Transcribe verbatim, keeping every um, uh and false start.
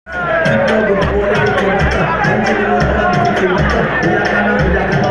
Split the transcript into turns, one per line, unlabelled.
Kalau gue boleh coba, dan jadi orang yang cinta, bila kanan, bila kanan.